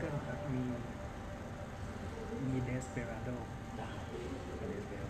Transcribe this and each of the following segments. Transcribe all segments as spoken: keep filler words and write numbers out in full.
กิลครับมีมีเดสเปราโดได้เดสเปโร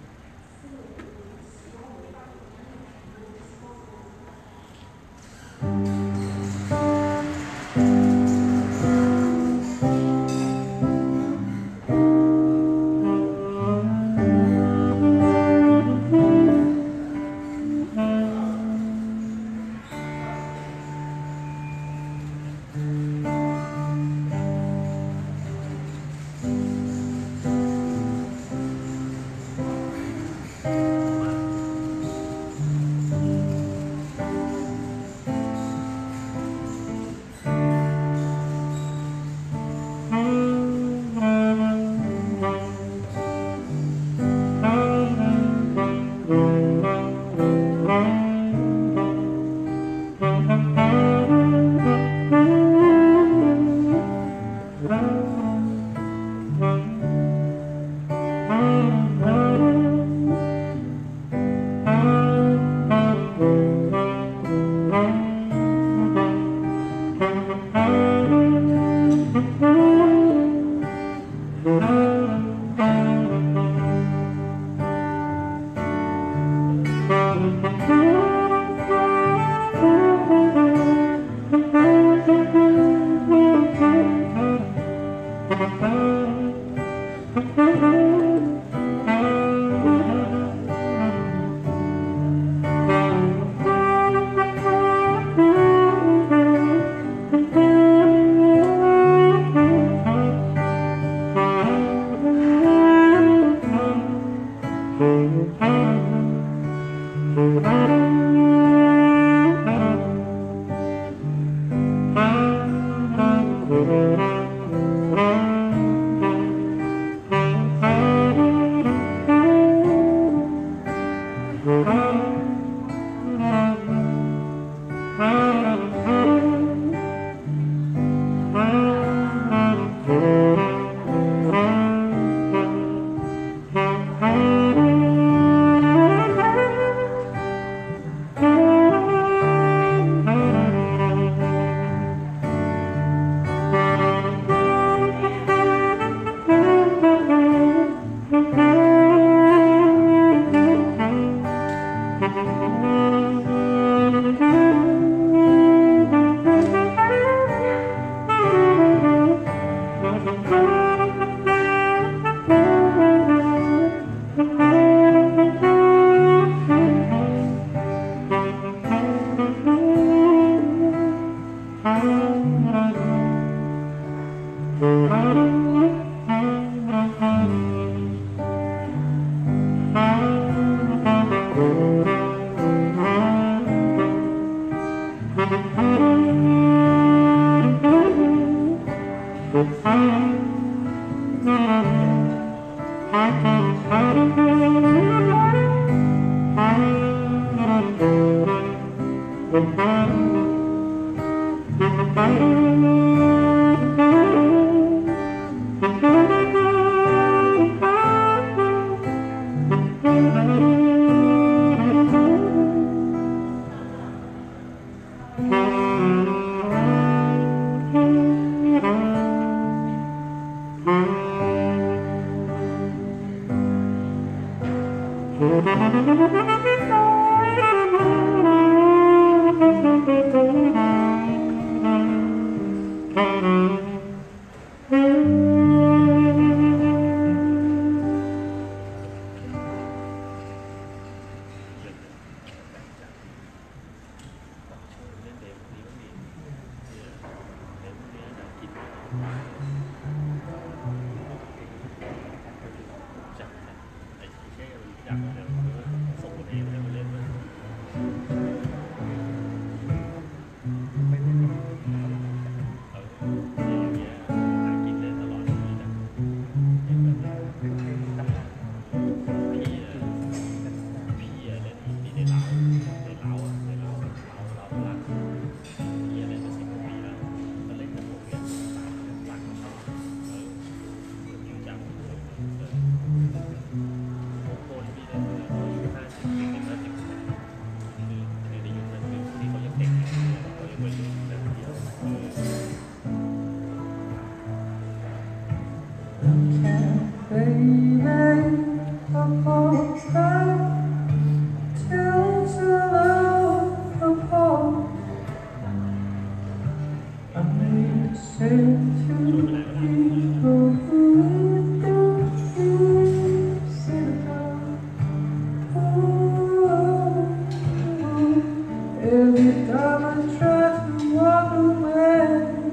Every time I try to walk away,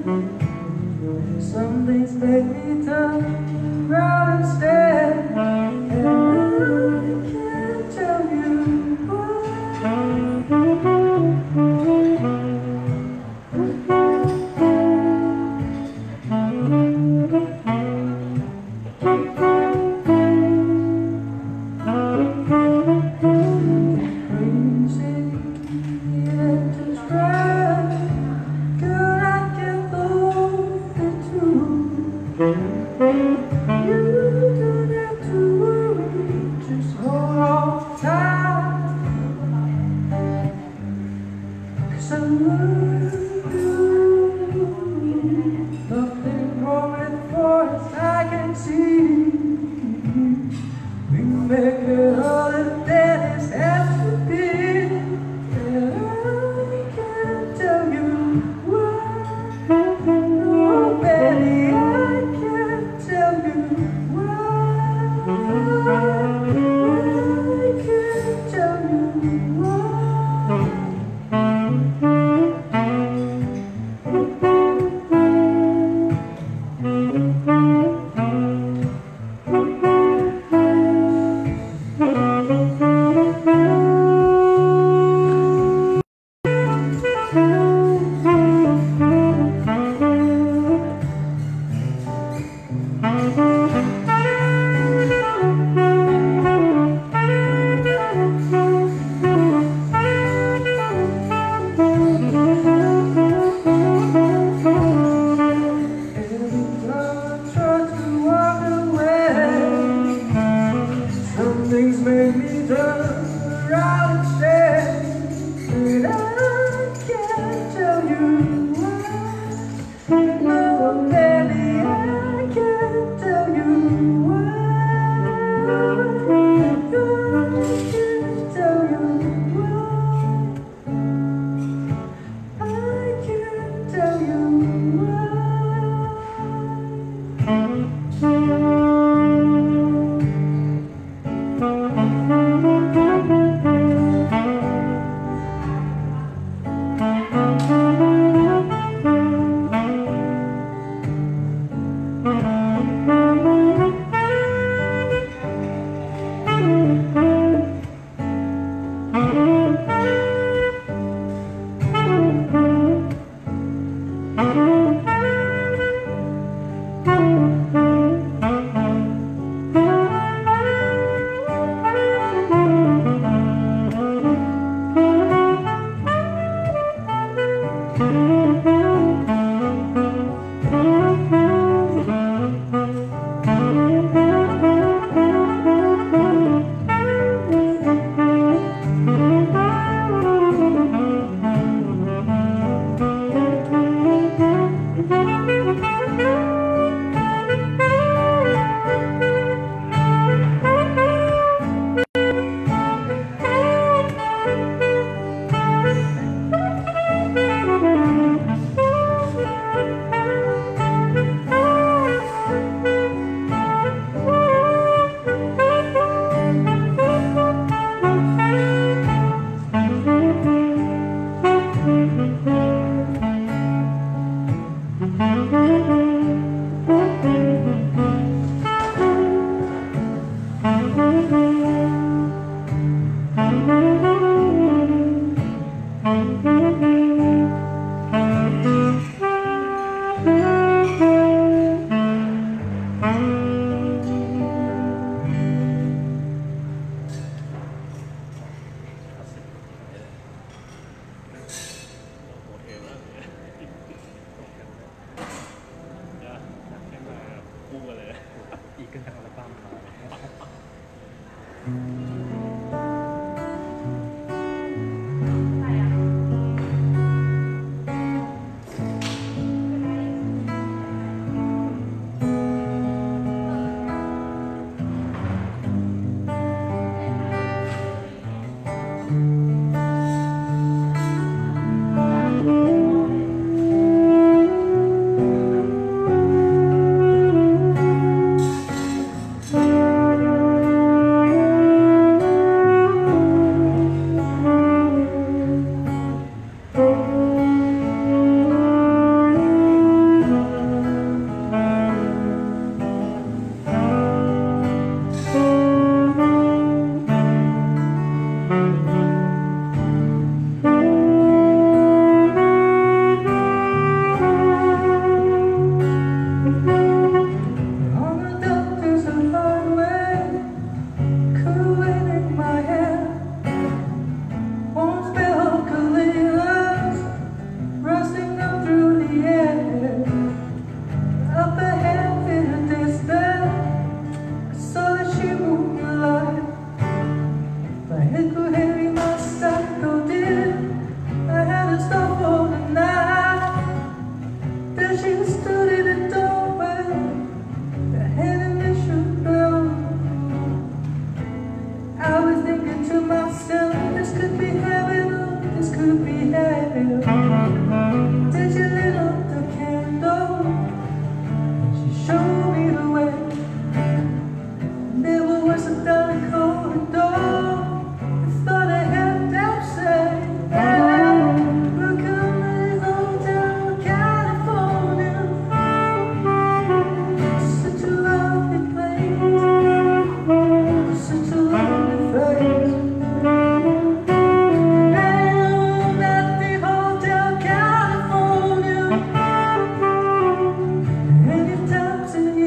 some things make me turn around and stay. And I can't tell you why. You don't have to worry, just hold on tight, 'cause I love you. Nothing wrong for us, I can see. We make it all that it has to be. And I can't tell you why. Oh, baby, I can't tell you why. I can't tell you why. Things make me turn around and stay, but I can't tell you why. No, baby, I can't tell you why. I can't tell you why. I can't tell you why. behave. Then she lit up the candle, she showed me the way. There was a dark corridor, I thought I had that say, hey, we're coming home to California. Such a lovely place, such a lovely face. Anytime in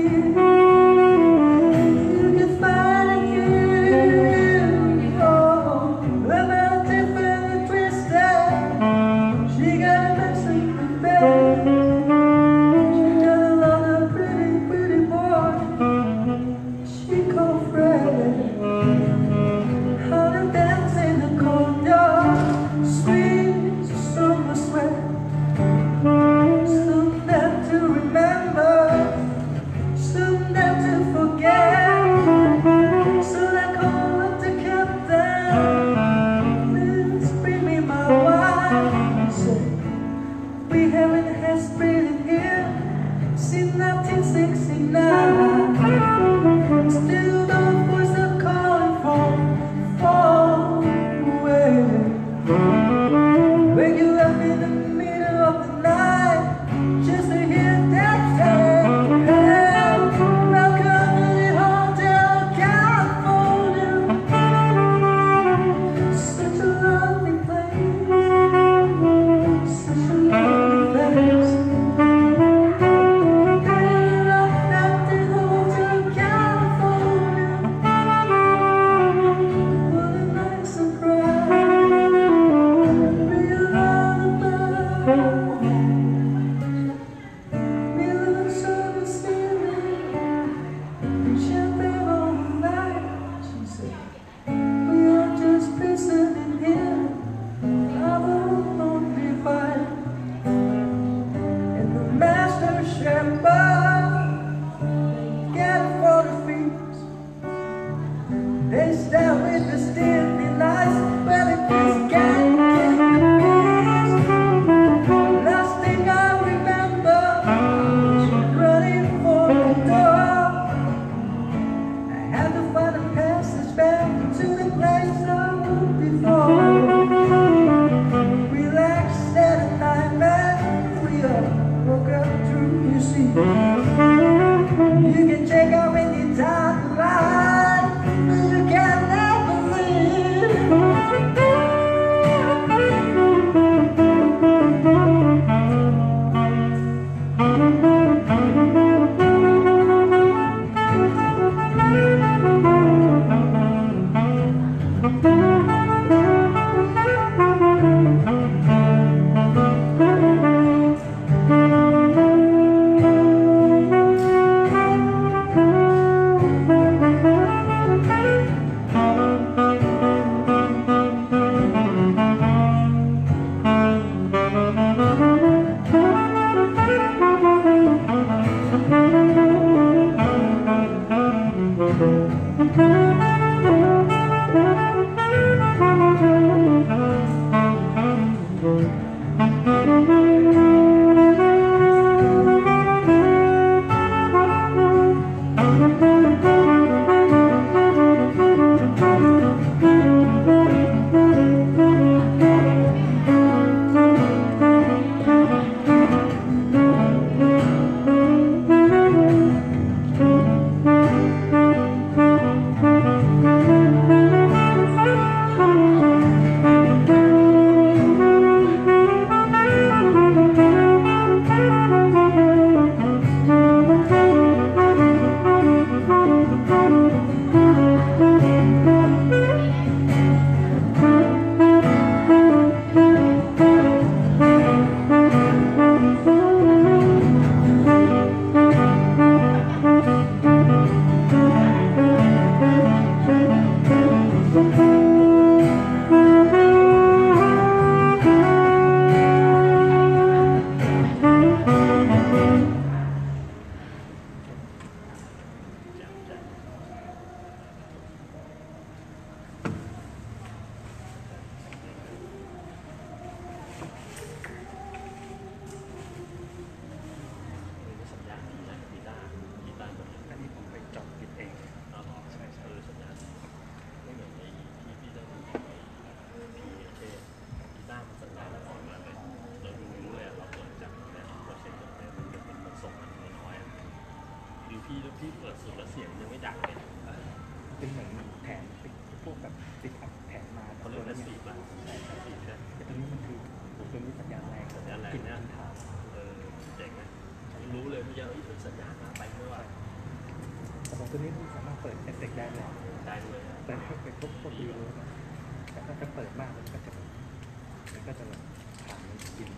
ที่เปิดสุดแล้วเสียงยังไม่ดังเลยเป็นเหมือนแผนติดพวกแบบติดอัดแผนมาเขาเรียกแพสซีฟป่ะใช่แพสซีฟใช่แต่ตรงนี้มันคือตัวนี้สัญญาณแรงสัญญาณแรงกินเนี่ยทางเออเจ๋งนะรู้เลยเมื่อกี้เอ้ยสัญญาณมาไปเมื่อวานแต่ของตัวนี้มันสามารถเปิดเอฟเฟกต์ได้เลยได้ด้วยแต่ถ้าเป็นพวกพวกวิวนะแต่ถ้าจะเปิดมากมันก็จะมันก็จะแบบผ่านมันกิน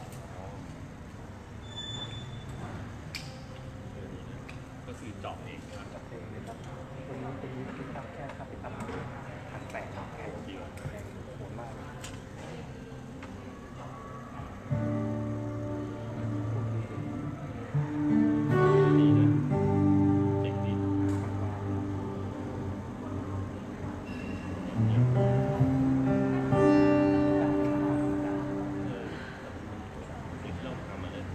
ก็คือเจาะเองใช่ไหมจับเองเลยครับตัวนี้ตัวนี้คือตั้งแค่ครับไปตั้งพันแปดแพงจริงแพงโหดมากเลยพวกนี้ดีนะเจ๋งดีมันวางเออสิ่งที่เราทำมาเลย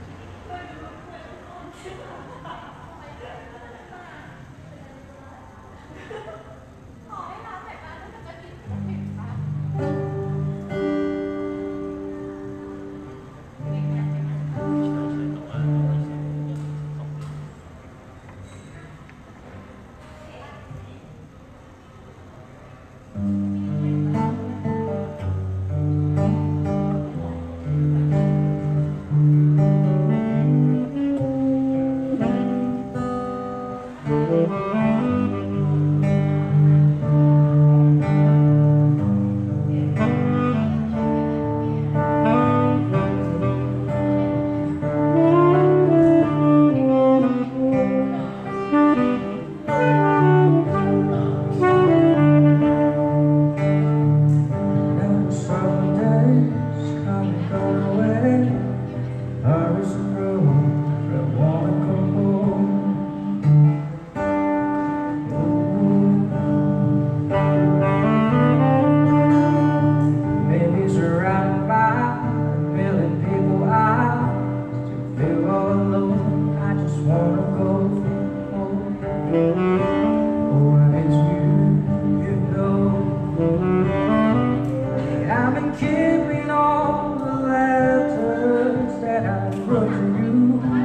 Keeping all the letters that I wrote to you,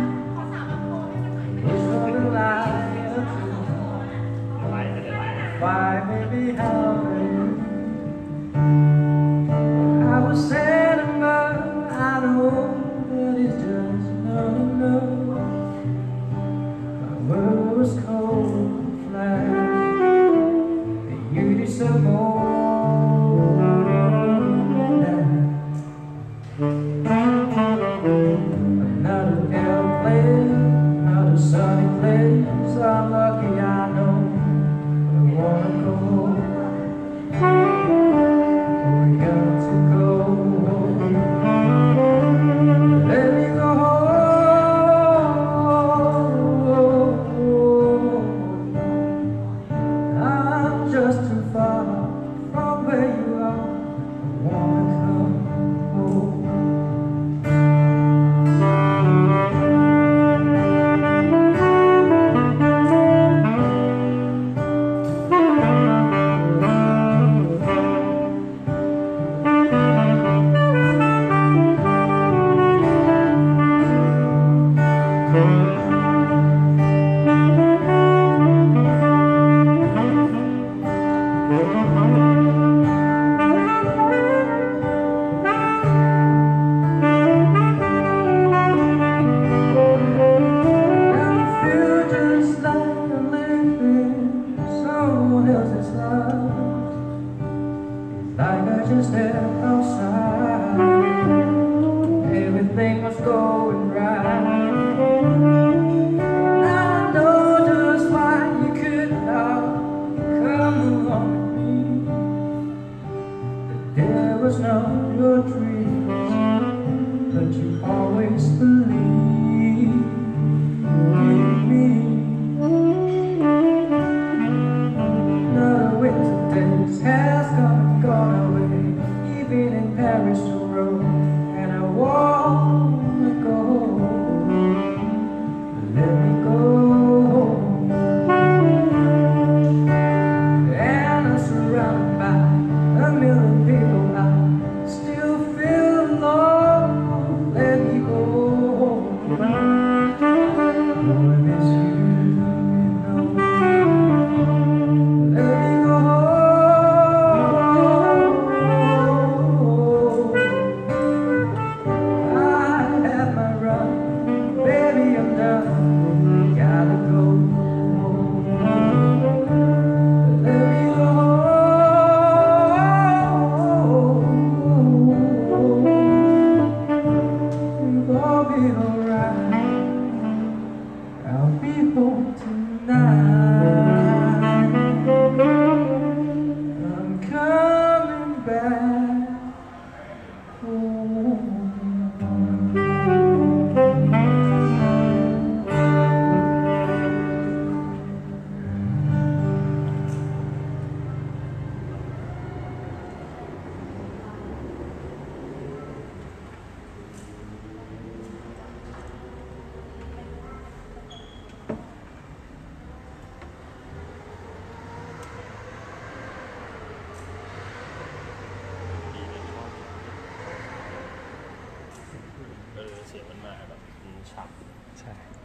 it's for the light of truth. ไลฟ์ไม่ได้ไลฟ์ Why, baby, how are you? I was sentimental, I know that it's just not enough. My world was cold and flat, and you deserve more. Another airplane, another sunny place. I'm lucky, I know. I wanna go home. We got to go home. Let me go home. I'm just too far from where you are. I wanna come home. Like I just stepped outside, everything was going right. I know just why you could not come along with me, but there was no your dreams, but you always believed in me. Another winter days has come and gone away, even in Paris or Rome, and I wanna go home. Let me go home. And I'm surrounded by a million people, I still feel alone. Let me go home. เออเสียงมันมาแบบมันฉับใช่